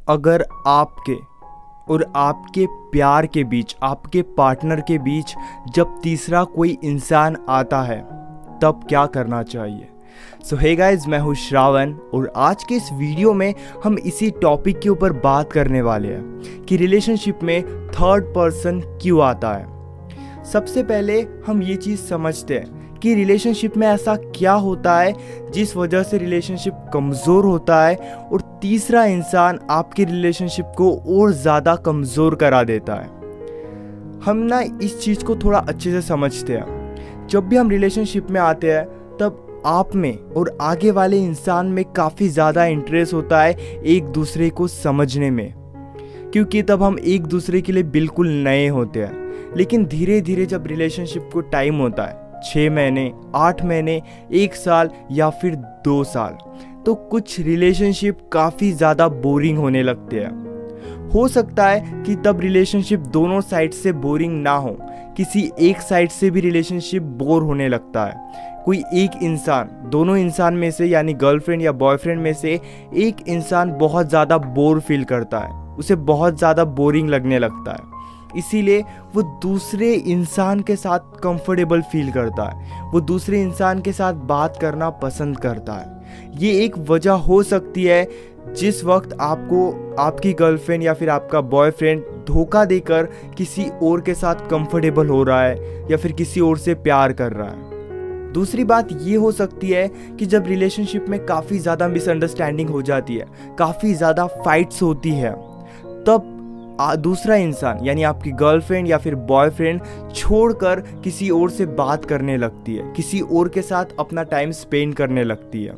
अगर आपके और आपके प्यार के बीच, आपके पार्टनर के बीच जब तीसरा कोई इंसान आता है तब क्या करना चाहिए। सो हे गाइज, मैं हूँ श्रावण और आज के इस वीडियो में हम इसी टॉपिक के ऊपर बात करने वाले हैं कि रिलेशनशिप में थर्ड पर्सन क्यों आता है। सबसे पहले हम ये चीज़ समझते हैं कि रिलेशनशिप में ऐसा क्या होता है जिस वजह से रिलेशनशिप कमज़ोर होता है और तीसरा इंसान आपके रिलेशनशिप को और ज़्यादा कमज़ोर करा देता है। हम ना इस चीज़ को थोड़ा अच्छे से समझते हैं। जब भी हम रिलेशनशिप में आते हैं तब आप में और आगे वाले इंसान में काफ़ी ज़्यादा इंटरेस्ट होता है एक दूसरे को समझने में, क्योंकि तब हम एक दूसरे के लिए बिल्कुल नए होते हैं। लेकिन धीरे धीरे जब रिलेशनशिप को टाइम होता है 6 महीने, 8 महीने, 1 साल या फिर 2 साल, तो कुछ रिलेशनशिप काफ़ी ज़्यादा बोरिंग होने लगते हैं। हो सकता है कि तब रिलेशनशिप दोनों साइड से बोरिंग ना हो, किसी एक साइड से भी रिलेशनशिप बोर होने लगता है। कोई एक इंसान, दोनों इंसान में से यानी गर्लफ्रेंड या बॉयफ्रेंड में से एक इंसान बहुत ज़्यादा बोर फील करता है, उसे बहुत ज़्यादा बोरिंग लगने लगता है, इसीलिए वो दूसरे इंसान के साथ कंफर्टेबल फील करता है, वो दूसरे इंसान के साथ बात करना पसंद करता है। ये एक वजह हो सकती है जिस वक्त आपको आपकी गर्लफ्रेंड या फिर आपका बॉयफ्रेंड धोखा देकर किसी और के साथ कंफर्टेबल हो रहा है या फिर किसी और से प्यार कर रहा है। दूसरी बात ये हो सकती है कि जब रिलेशनशिप में काफ़ी ज़्यादा मिसअंडरस्टैंडिंग हो जाती है, काफ़ी ज़्यादा फाइट्स होती है, तब दूसरा इंसान यानी आपकी गर्लफ्रेंड या फिर बॉयफ्रेंड छोड़कर किसी और से बात करने लगती है, किसी और के साथ अपना टाइम स्पेंड करने लगती है।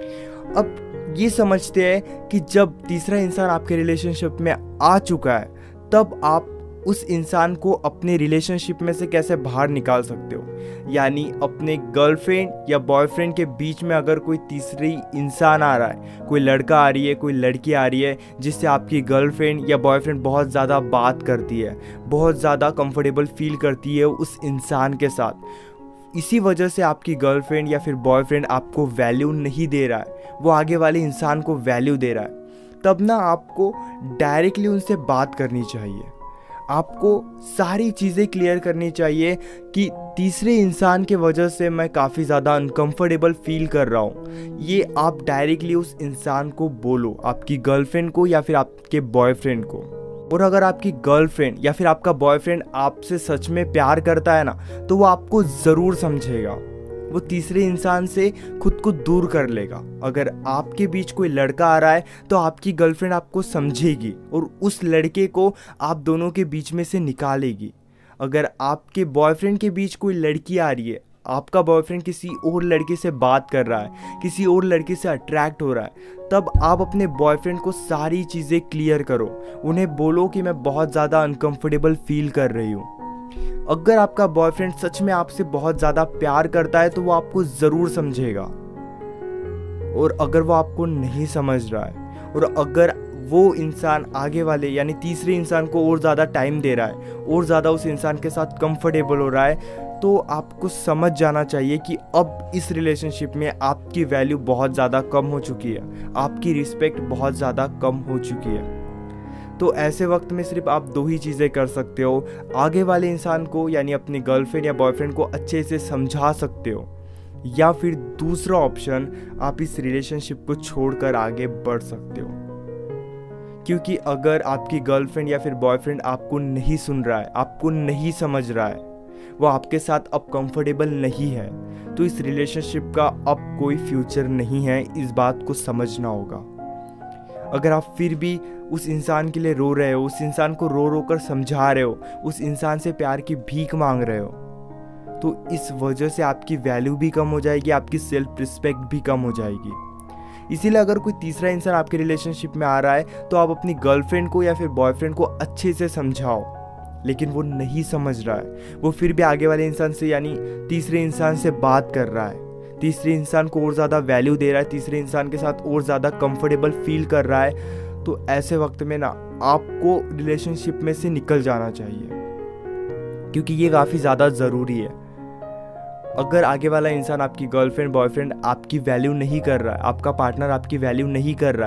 अब ये समझते हैं कि जब तीसरा इंसान आपके रिलेशनशिप में आ चुका है तब आप उस इंसान को अपने रिलेशनशिप में से कैसे बाहर निकाल सकते हो। यानी अपने गर्लफ्रेंड या बॉयफ्रेंड के बीच में अगर कोई तीसरी इंसान आ रहा है, कोई लड़का आ रही है, कोई लड़की आ रही है जिससे आपकी गर्लफ्रेंड या बॉयफ्रेंड बहुत ज़्यादा बात करती है, बहुत ज़्यादा कंफर्टेबल फील करती है उस इंसान के साथ, इसी वजह से आपकी गर्लफ्रेंड या फिर बॉयफ्रेंड आपको वैल्यू नहीं दे रहा है, वो आगे वाले इंसान को वैल्यू दे रहा है, तब ना आपको डायरेक्टली उनसे बात करनी चाहिए। आपको सारी चीज़ें क्लियर करनी चाहिए कि तीसरे इंसान के वजह से मैं काफ़ी ज़्यादा अनकंफर्टेबल फील कर रहा हूँ। ये आप डायरेक्टली उस इंसान को बोलो, आपकी गर्लफ्रेंड को या फिर आपके बॉयफ्रेंड को। और अगर आपकी गर्लफ्रेंड या फिर आपका बॉयफ्रेंड आपसे सच में प्यार करता है ना, तो वो आपको ज़रूर समझेगा, वो तीसरे इंसान से खुद को दूर कर लेगा। अगर आपके बीच कोई लड़का आ रहा है तो आपकी गर्लफ्रेंड आपको समझेगी और उस लड़के को आप दोनों के बीच में से निकालेगी। अगर आपके बॉयफ्रेंड के बीच कोई लड़की आ रही है, आपका बॉयफ्रेंड किसी और लड़के से बात कर रहा है, किसी और लड़के से अट्रैक्ट हो रहा है, तब आप अपने बॉयफ्रेंड को सारी चीज़ें क्लियर करो, उन्हें बोलो कि मैं बहुत ज़्यादा अनकंफर्टेबल फील कर रही हूँ। अगर आपका बॉयफ्रेंड सच में आपसे बहुत ज़्यादा प्यार करता है तो वो आपको ज़रूर समझेगा। और अगर वो आपको नहीं समझ रहा है और अगर वो इंसान आगे वाले यानी तीसरे इंसान को और ज़्यादा टाइम दे रहा है और ज़्यादा उस इंसान के साथ कंफर्टेबल हो रहा है, तो आपको समझ जाना चाहिए कि अब इस रिलेशनशिप में आपकी वैल्यू बहुत ज़्यादा कम हो चुकी है, आपकी रिस्पेक्ट बहुत ज़्यादा कम हो चुकी है। तो ऐसे वक्त में सिर्फ आप 2 ही चीज़ें कर सकते हो, आगे वाले इंसान को यानी अपनी गर्लफ्रेंड या बॉयफ्रेंड को अच्छे से समझा सकते हो, या फिर दूसरा ऑप्शन आप इस रिलेशनशिप को छोड़कर आगे बढ़ सकते हो। क्योंकि अगर आपकी गर्लफ्रेंड या फिर बॉयफ्रेंड आपको नहीं सुन रहा है, आपको नहीं समझ रहा है, वो आपके साथ अब कंफर्टेबल नहीं है, तो इस रिलेशनशिप का अब कोई फ्यूचर नहीं है। इस बात को समझना होगा। अगर आप फिर भी उस इंसान के लिए रो रहे हो, उस इंसान को रो रो कर समझा रहे हो, उस इंसान से प्यार की भीख मांग रहे हो, तो इस वजह से आपकी वैल्यू भी कम हो जाएगी, आपकी सेल्फ रिस्पेक्ट भी कम हो जाएगी। इसीलिए अगर कोई तीसरा इंसान आपके रिलेशनशिप में आ रहा है तो आप अपनी गर्लफ्रेंड को या फिर बॉयफ्रेंड को अच्छे से समझाओ, लेकिन वो नहीं समझ रहा है, वो फिर भी आगे वाले इंसान से यानी तीसरे इंसान से बात कर रहा है, तीसरे इंसान को और ज़्यादा वैल्यू दे रहा है, तीसरे इंसान के साथ और ज़्यादा कंफर्टेबल फील कर रहा है, तो ऐसे वक्त में ना आपको रिलेशनशिप में से निकल जाना चाहिए, क्योंकि ये काफ़ी ज़्यादा ज़रूरी है। अगर आगे वाला इंसान आपकी गर्लफ्रेंड बॉयफ्रेंड आपकी वैल्यू नहीं कर रहा है, आपका पार्टनर आपकी वैल्यू नहीं कर रहा है,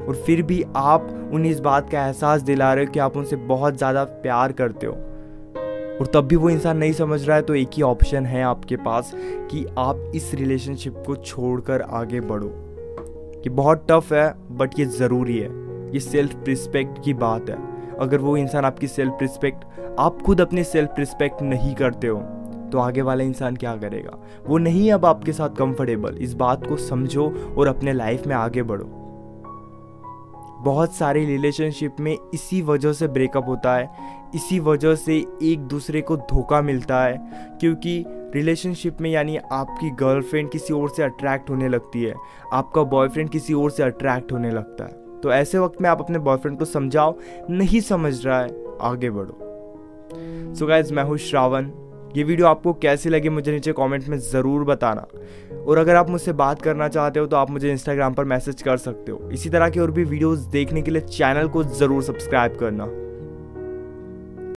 और फिर भी आप उन्हें इस बात का एहसास दिला रहे हो कि आप उनसे बहुत ज़्यादा प्यार करते हो, और तब भी वो इंसान नहीं समझ रहा है, तो एक ही ऑप्शन है आपके पास कि आप इस रिलेशनशिप को छोड़कर आगे बढ़ो। कि बहुत टफ है बट ये ज़रूरी है, ये सेल्फ रिस्पेक्ट की बात है। अगर वो इंसान आपकी सेल्फ रिस्पेक्ट, आप खुद अपनी सेल्फ रिस्पेक्ट नहीं करते हो तो आगे वाला इंसान क्या करेगा? वो नहीं अब आपके साथ कंफर्टेबल। इस बात को समझो और अपने लाइफ में आगे बढ़ो। बहुत सारे रिलेशनशिप में इसी वजह से ब्रेकअप होता है, इसी वजह से एक दूसरे को धोखा मिलता है, क्योंकि रिलेशनशिप में यानी आपकी गर्लफ्रेंड किसी और से अट्रैक्ट होने लगती है, आपका बॉयफ्रेंड किसी और से अट्रैक्ट होने लगता है। तो ऐसे वक्त में आप अपने बॉयफ्रेंड को समझाओ, नहीं समझ रहा है, आगे बढ़ो। सो गाइज, मैं हूँ श्रावण। ये वीडियो आपको कैसी लगी मुझे नीचे कमेंट में ज़रूर बताना, और अगर आप मुझसे बात करना चाहते हो तो आप मुझे इंस्टाग्राम पर मैसेज कर सकते हो। इसी तरह के और भी वीडियोस देखने के लिए चैनल को ज़रूर सब्सक्राइब करना।